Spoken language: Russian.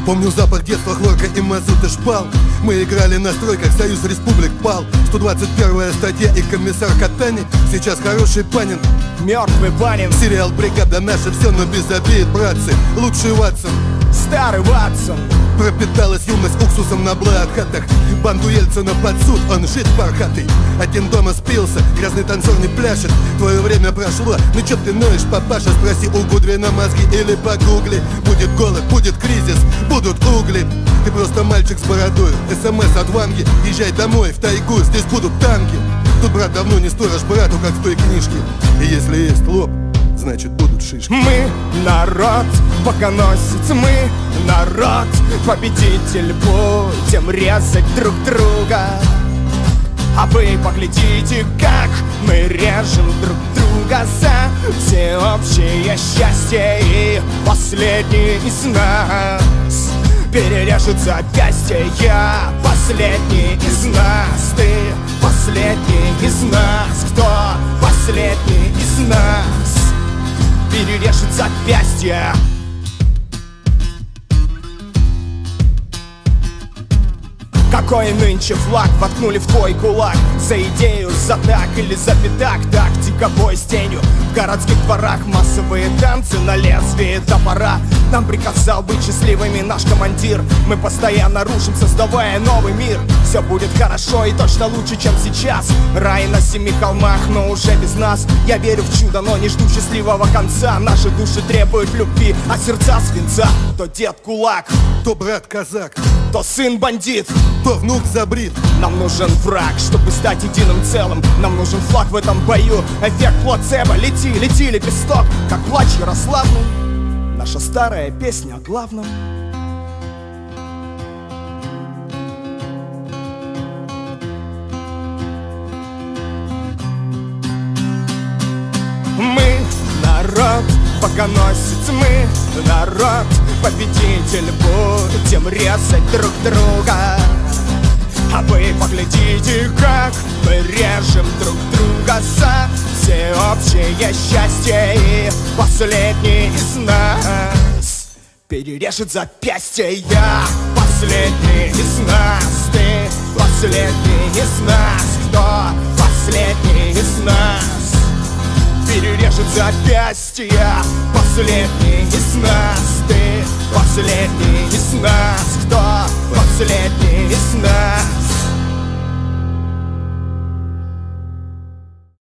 Помню запах детства, хлорка и мазут и шпал. Мы играли на стройках, Союз Республик пал. 121-я статья и комиссар Катани. Сейчас хороший Панин, мертвый Панин. Сериал «Бригада» наша, все, но без обид, братцы. Лучший Ватсон, старый Ватсон. Пропиталась юность уксусом на блат-хатах. Банду Ельцина под суд, он жить пархатый. Один дома спился, грязный танцор не пляшет. Твое время прошло, ну чё ты ноешь, папаша? Спроси у Гудвина мозги или погугли. Будет голод, будет кризис, будут угли. Ты просто мальчик с бородой, СМС от Ванги. Езжай домой, в тайгу, здесь будут танки. Тут брат давно не сторож брату, как в той книжке. И если есть лоб, значит будут шишки. Мы народ, богоносец, мы народ, победитель, будем резать друг друга. А вы поглядите, как мы режем друг друга за всеобщее счастье. И последний из нас перережет запястье. Я последний из нас, ты последний из нас. Кто последний из нас перережет запястье? Какой нынче флаг воткнули в твой кулак? За идею, за так или за пятак? Тактика, бой с тенью. В городских дворах массовые танцы на лезвие топора. Нам приказал быть счастливыми наш командир. Мы постоянно рушим, создавая новый мир. Все будет хорошо и точно лучше, чем сейчас. Рай на 7 холмах, но уже без нас. Я верю в чудо, но не жду счастливого конца. Наши души требуют любви, а сердца свинца. То дед кулак, то брат казак, то сын бандит, то внук забрит. Нам нужен враг, чтобы стать единым целым. Нам нужен флаг в этом бою. Эффект плацебо, лети, лети, лепесток, как плач Ярославны. Наша старая песня о главном. Мы народ, богоносец, мы народ, победитель, будем резать друг друга. А вы поглядите, как мы режем друг друга за всеобщее счастье. И последний из нас перережет запястье. Я последний из нас, ты последний из нас. Кто последний из нас перережет запястье? Последний из нас, ты последний из нас. Кто последний из нас